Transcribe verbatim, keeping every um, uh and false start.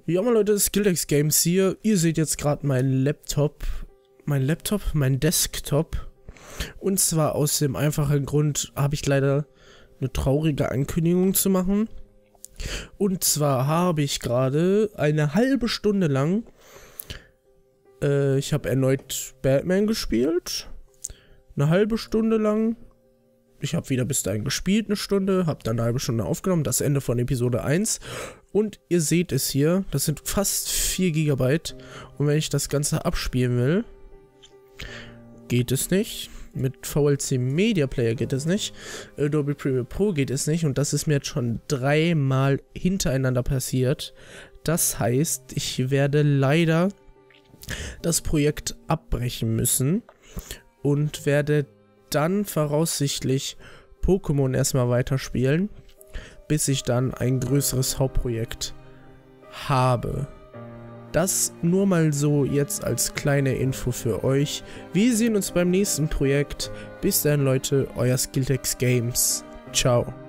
Ja, mal Leute, Skilltex Games hier. Ihr seht jetzt gerade meinen Laptop, mein Laptop, mein Desktop. Und zwar aus dem einfachen Grund habe ich leider eine traurige Ankündigung zu machen. Und zwar habe ich gerade eine halbe Stunde lang, äh, ich habe erneut Batman gespielt. Eine halbe Stunde lang. Ich habe wieder bis dahin gespielt, eine Stunde, habe dann eine halbe Stunde aufgenommen, das Ende von Episode eins. Und ihr seht es hier, das sind fast vier Gigabyte. Und wenn ich das Ganze abspielen will, geht es nicht. Mit V L C Media Player geht es nicht. Adobe Premiere Pro geht es nicht. Und das ist mir jetzt schon dreimal hintereinander passiert. Das heißt, ich werde leider das Projekt abbrechen müssen. Und werde dann voraussichtlich Pokémon erstmal weiterspielen, bis ich dann ein größeres Hauptprojekt habe. Das nur mal so jetzt als kleine Info für euch. Wir sehen uns beim nächsten Projekt. Bis dann, Leute, euer Skilltex Games. Ciao.